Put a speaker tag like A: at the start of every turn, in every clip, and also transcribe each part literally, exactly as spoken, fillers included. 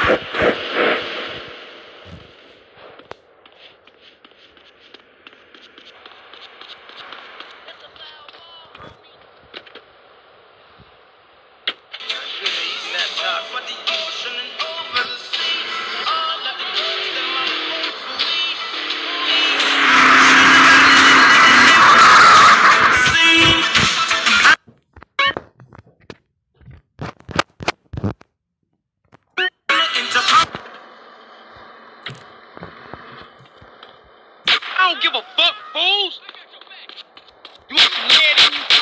A: I don't give a fuck, fools! You want some lead in you?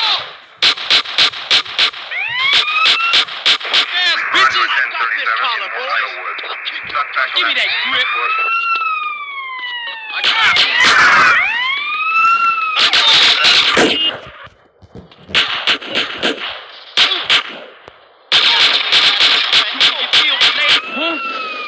A: Ass bitches! Got this collar, boys! Give me that grip! I got you! Huh?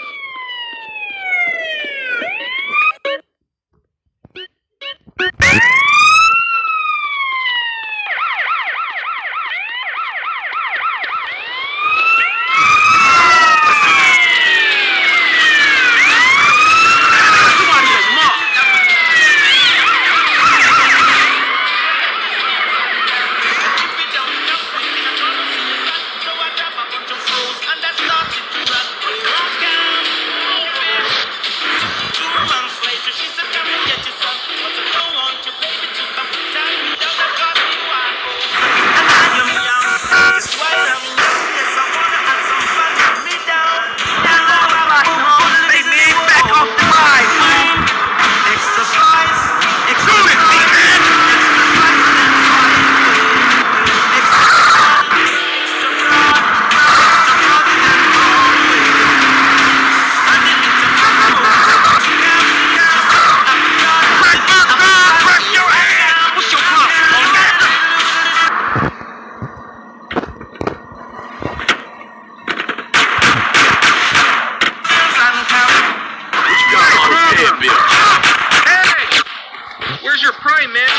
A: Where's your prime, man?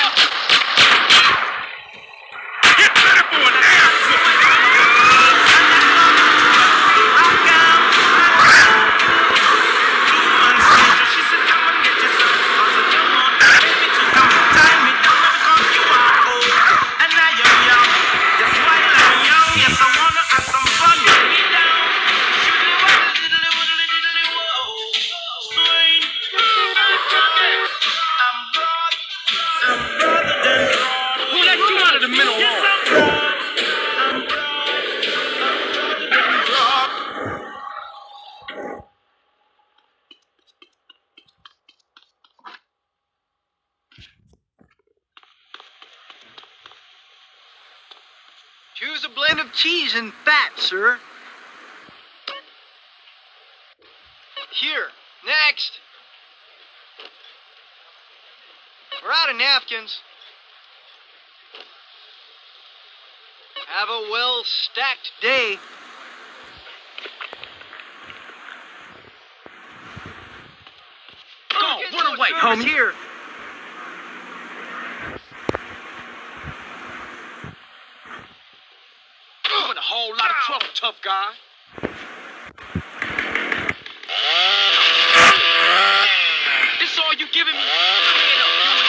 A: Get ready for an ass
B: Choose a blend of cheese and fat, sir. Here, next. We're out of napkins. Have a well-stacked day.
A: Go, run away, homie.
B: Here.
A: I'm in a whole lot of trouble, tough guy. This all you giving me? Head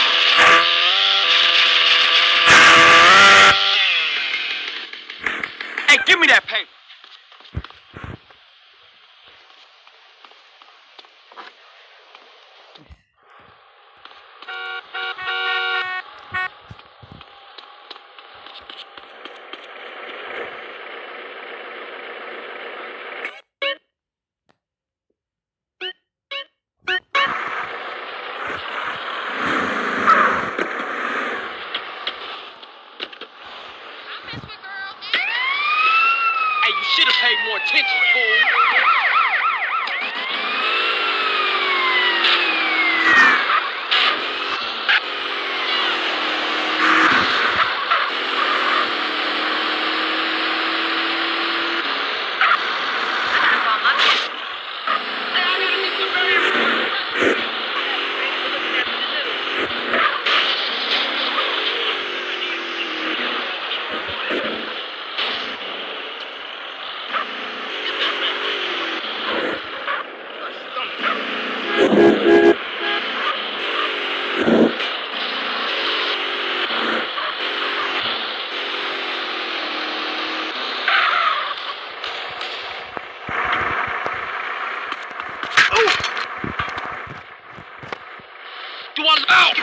A: up. Hey, give me that paper. Hey, you should have paid more attention, fool.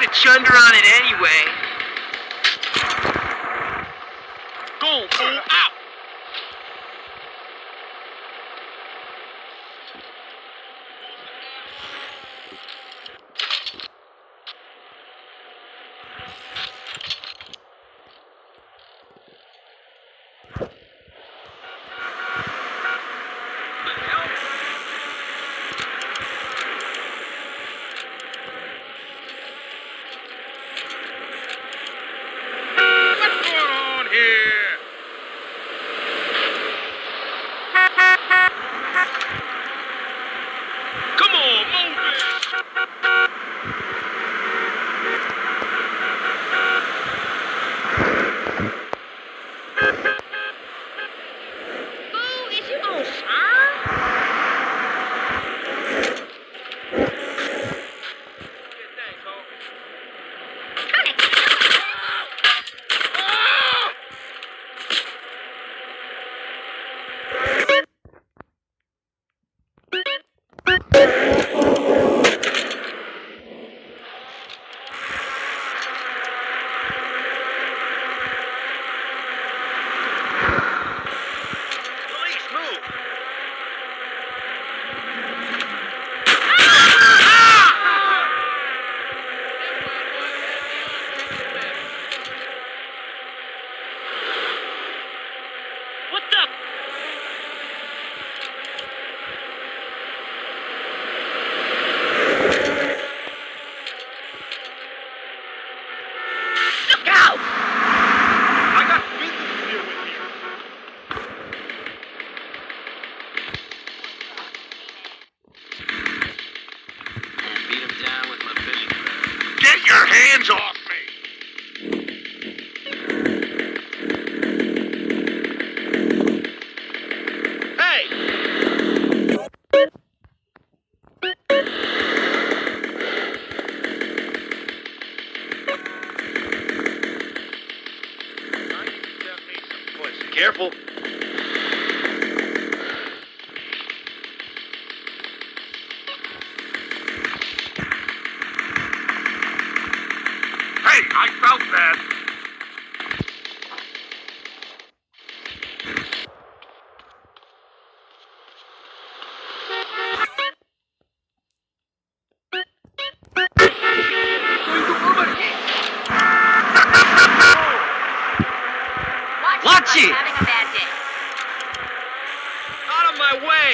B: get chunder on it anyway.
A: Go, fool, out!
C: Get your hands off me!
A: Hey!
C: Careful. Hey, I felt that.
B: Watch it!
D: Having a bad day.
A: Out of my way!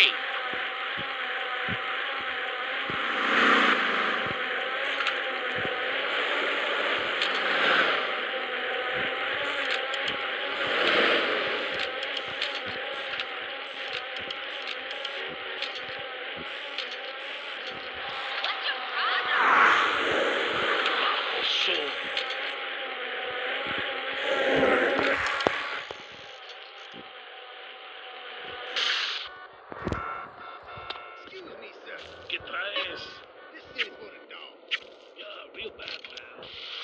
C: ¿Qué traes? This is for the dog. Yeah, real bad, man.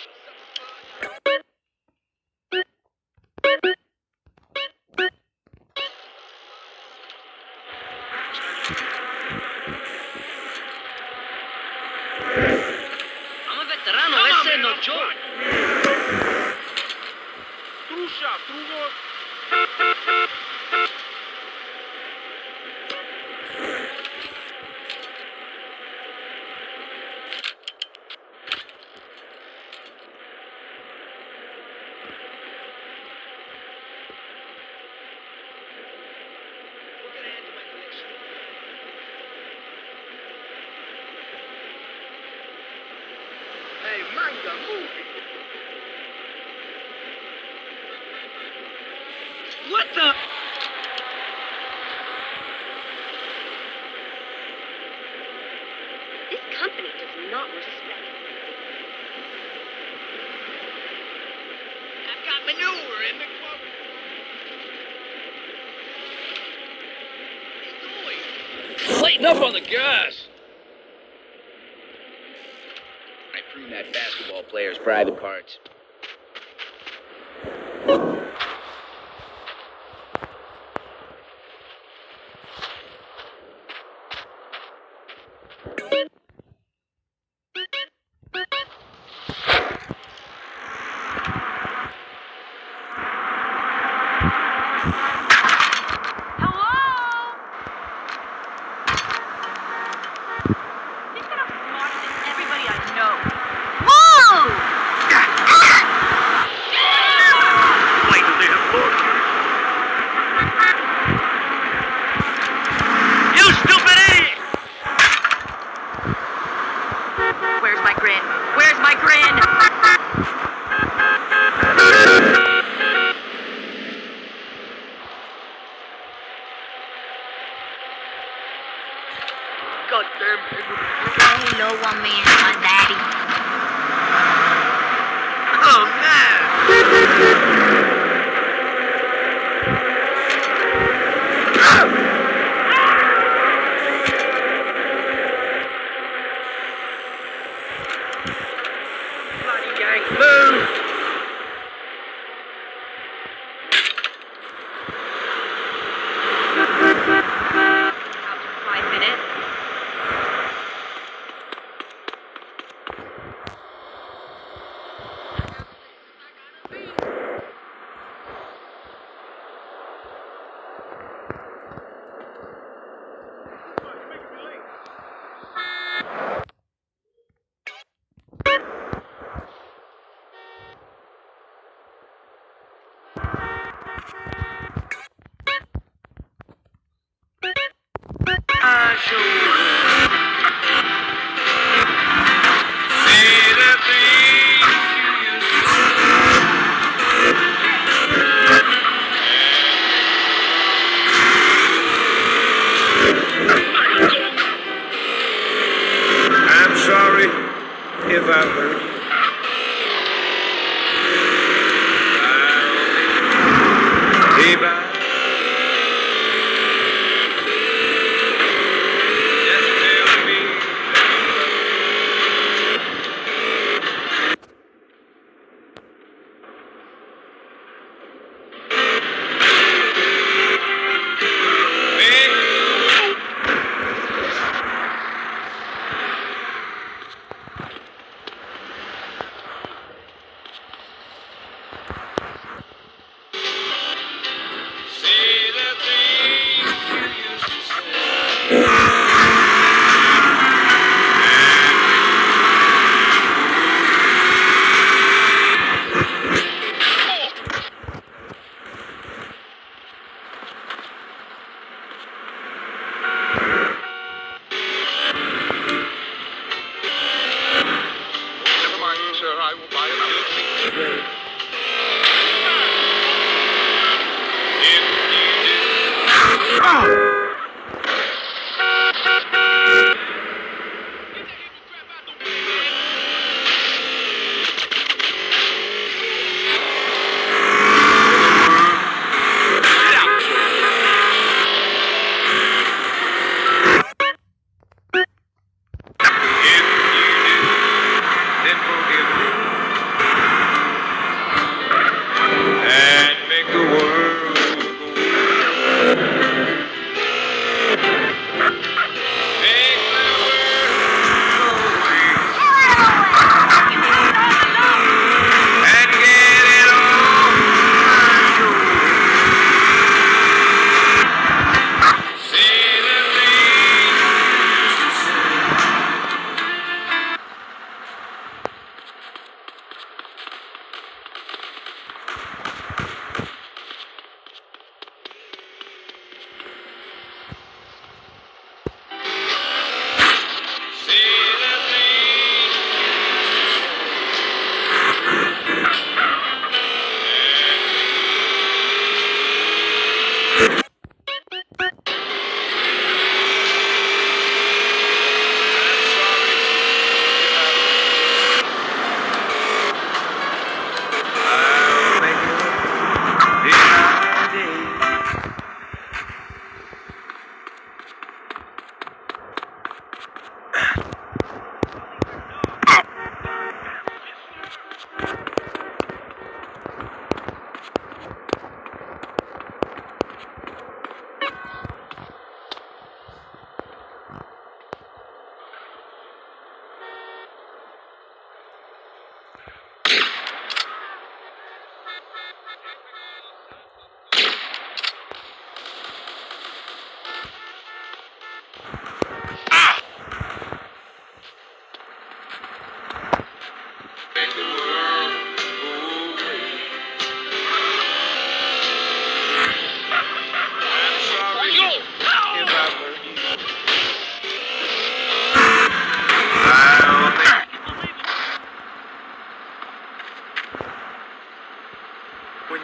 B: I'm a veterano, ese no joke.
A: True shot, true one.
C: Hey, manga, move it.
B: What the?
D: This company does not respect me.
A: I've got manure in the club. Lighten up on the gas.
E: I prune that basketball player's private parts.
D: Hello? Think that I'm smarter than everybody I know. Move!
C: Wait till they have more. You stupid idiot!
D: Where's my grin? Where's my grin?
C: God damn it.
D: Ain't no one man, my daddy.
B: Oh, man.
C: Bloody gang, move!
D: Out for five minutes.
C: I'm sorry if I've hurt you. I'll be back. Just tell me.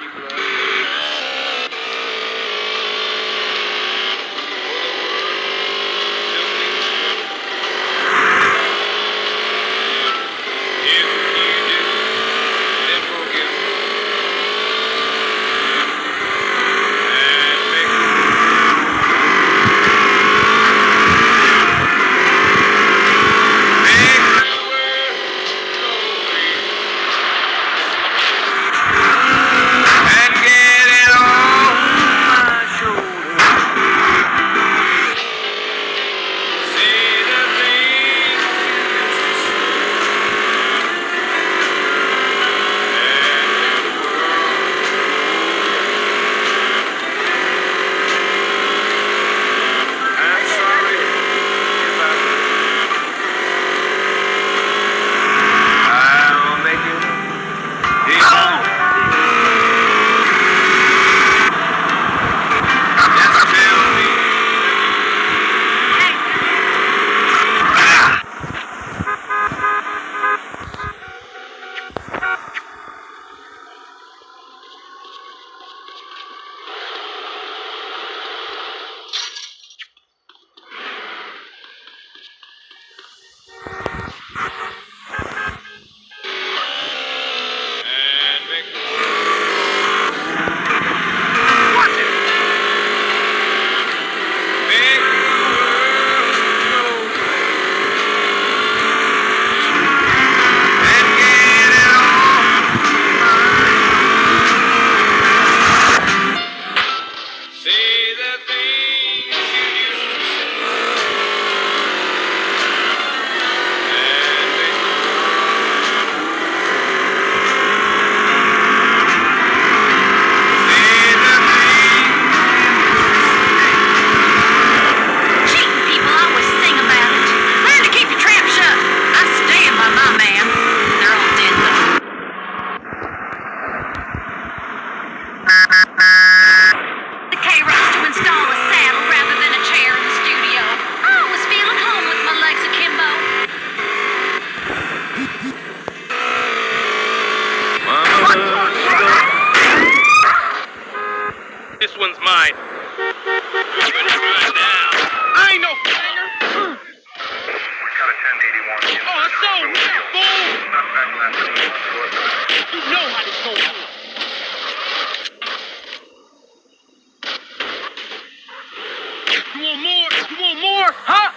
A: This one's mine. You're gonna run now. I ain't no fanger. Oh, it's so weird, fool. You know how this goes. You want more? You want more? Huh?